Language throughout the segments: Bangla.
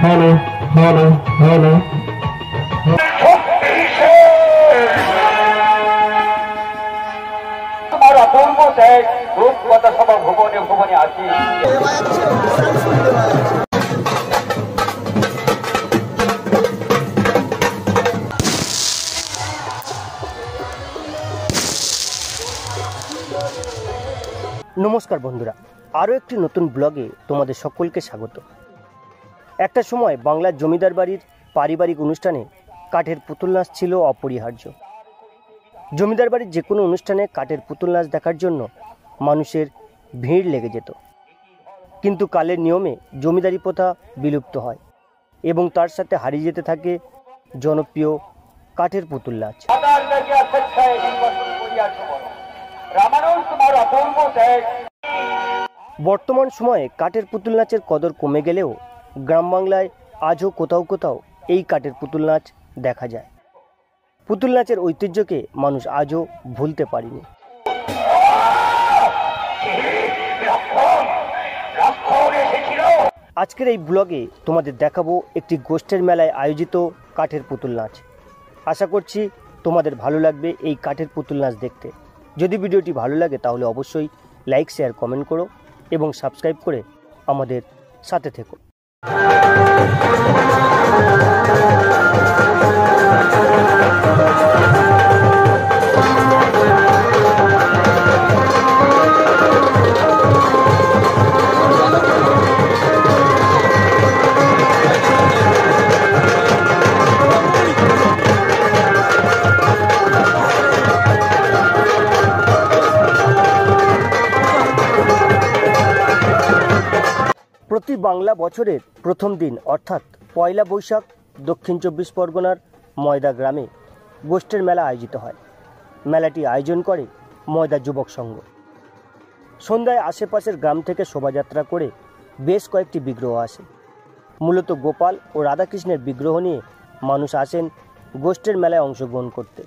हेलो हेलो हेलो तुम्हारा पूर्व देश रूपगत सभा भुवने भुवने आছি नमस्कार बंधुरा आरो एकटी नतून ब्लगे तुम्हादेर सकलके स्वागत। একটা সময় বাংলার জমিদার বাড়ির পারিবারিক অনুষ্ঠানে কাঠের পুতুল নাচ ছিল অপরিহার্য। জমিদার বাড়ির যে কোনো অনুষ্ঠানে কাঠের পুতুল নাচ দেখার জন্য মানুষের ভিড় লেগে যেত। কিন্তু কালের নিয়মে জমিদারি প্রথা বিলুপ্ত হয় এবং তার সাথে হারিয়ে যেতে থাকে জনপ্রিয় কাঠের পুতুল নাচ। বর্তমান সময়ে কাঠের পুতুল নাচের কদর কমে গেলেও গ্রাম বাংলায় আজও কোথাও কোথাও এই কাঠের পুতুল নাচ দেখা যায়। পুতুল নাচের ঐতিহ্যকে মানুষ আজও ভুলতে পারেনি। আজকের এই ব্লগে তোমাদের দেখাবো একটি গোষ্ঠের মেলায় আয়োজিত কাঠের পুতুল নাচ। আশা করছি তোমাদের ভালো লাগবে এই কাঠের পুতুল নাচ দেখতে। যদি ভিডিওটি ভালো লাগে তাহলে অবশ্যই লাইক শেয়ার কমেন্ট করো এবং সাবস্ক্রাইব করে আমাদের সাথে থেকো। প্রতি বাংলা বছরের প্রথম দিন অর্থাৎ পয়লা বৈশাখ দক্ষিণ চব্বিশ পরগনার ময়দা গ্রামে গোষ্ঠের মেলা আয়োজিত হয়। মেলাটি আয়োজন করে ময়দা যুবক সংঘ। সন্ধ্যায় আশেপাশের গ্রাম থেকে শোভাযাত্রা করে বেশ কয়েকটি বিগ্রহ আসে। মূলত গোপাল ও রাধাকৃষ্ণের বিগ্রহ নিয়ে মানুষ আসেন গোষ্ঠের মেলায় অংশগ্রহণ করতে।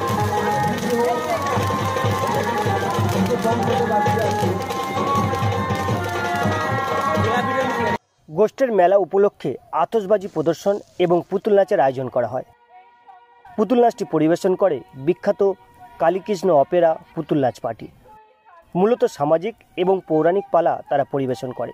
গোষ্ঠের মেলা উপলক্ষে আতশবাজি প্রদর্শন এবং পুতুল নাচের আয়োজন করা হয়। পুতুল নাচটি পরিবেশন করে বিখ্যাত কালীকৃষ্ণ অপেরা পুতুল নাচ পার্টি। মূলত সামাজিক এবং পৌরাণিক পালা তারা পরিবেশন করে।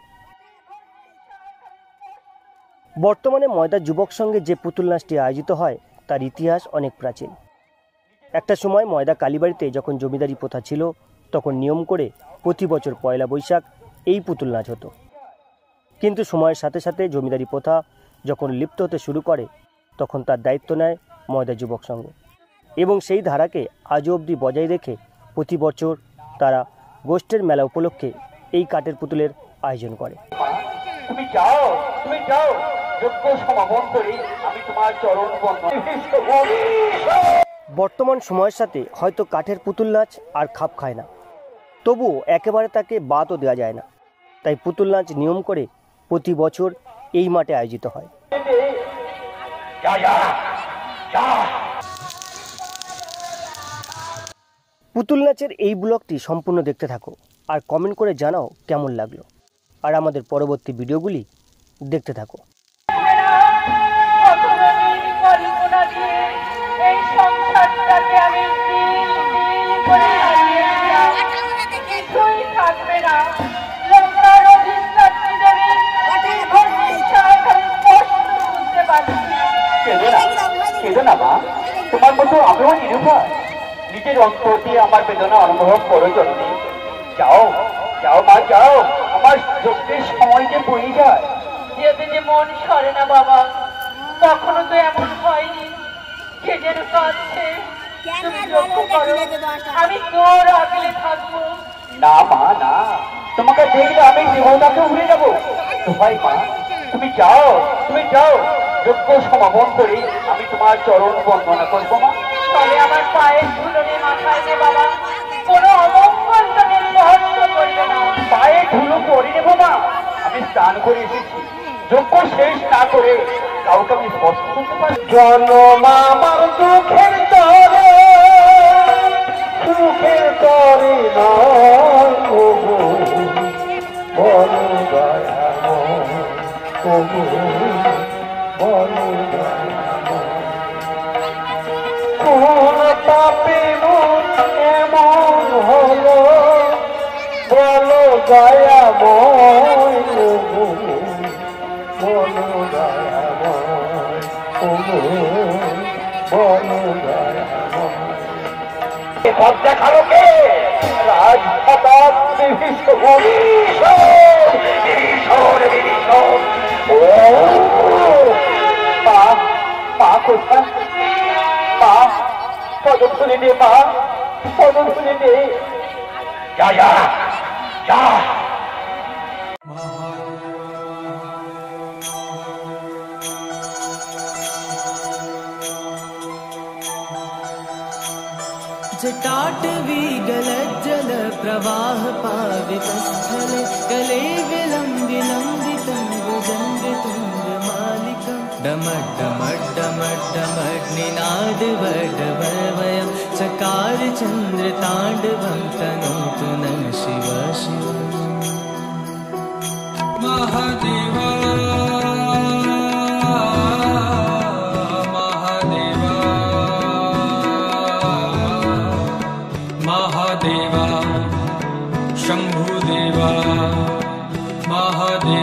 বর্তমানে ময়দা যুবক সঙ্গে যে পুতুল নাচটি আয়োজিত হয় তার ইতিহাস অনেক প্রাচীন। একটা সময় ময়দা কালীবাড়িতে যখন জমিদারি প্রথা ছিল তখন নিয়ম করে প্রতি বছর পয়লা বৈশাখ এই পুতুল নাচ হতো। কিন্তু সময়ের সাথে সাথে জমিদারি প্রথা যখন লিপ্ত হতে শুরু করে তখন তার দায়িত্ব নেয় ময়দা যুবক সংঘ এবং সেই ধারাকে আজও অবধি বজায় রেখে প্রতি বছর তারা গোষ্ঠের মেলা উপলক্ষে এই কাঠের পুতুলের আয়োজন করে। বর্তমান সময়ের সাথে হয়তো কাঠের পুতুল নাচ আর খাপ খায় না, তবুও একেবারে তাকে বাদও দেওয়া যায় না। তাই পুতুল নাচ নিয়ম করে প্রতি বছর এই মাঠে আয়োজিত হয়। পুতুল নাচের এই ব্লগটি সম্পূর্ণ দেখতে থাকো আর কমেন্ট করে জানাও কেমন লাগলো, আর আমাদের পরবর্তী ভিডিওগুলি দেখতে থাকো। তোমার মতো আমিও নিরুপায়, নিজের অন্তর দিয়ে আমার বেদনা অনুভব করো জন্যে। যাও যাও মা যাও, আমার যজ্ঞের সময় যে বয়ে যায়। যেতে যে মন সরে না বাবা, কখনো তো এমন হয়নি যে যেন কাঁদছে। তুমি যজ্ঞ করো, আমি তোর আগলে থাকবো। না মা না, তোমাকে দেখলে আমি দেবতাকে উড়ে যাবো। ভাই মা তুমি যাও, তুমি যাও, যজ্ঞ সমাপন করে আমি তোমার চরণ বন্দনা করবো মা। তবে আমার পায়ের ধুলো নিয়ে মাথায় দে বাবা, কোনো অমঙ্গল তুমি স্পর্শ করবে না। পায়ে ধুলো করে নেবো মা, আমি স্নান করে এসেছি। যজ্ঞ শেষ না করে কাউকে আমি স্পর্শ করতে পারি? জনম আমার দুঃখের তরে, সুখের তরে নয় বড় দয়াময় বলো কোন পাপের এমন হলো বলো দয়াময় প্রভু বলো দয়াময় প্রভু বলো দয়াময় পথ দেখালো কে? রাজপ্রতাপ বিভীষণ। ও মা, মা কোথায়? মা, পদধূলি দে মা, পদধূলি দে। যা যা যা। जटाटवी गलज्जल प्रवाह पावितस्थले कले विलम्बितं भुजङ्गतुङ्गमालिकं डमड्डमड्डमड्डमड्निनादवडवयं चकार चन्द्रताण्डवं तनोतु नः शिव शिव महादेवा शंभुदेवा महादेवा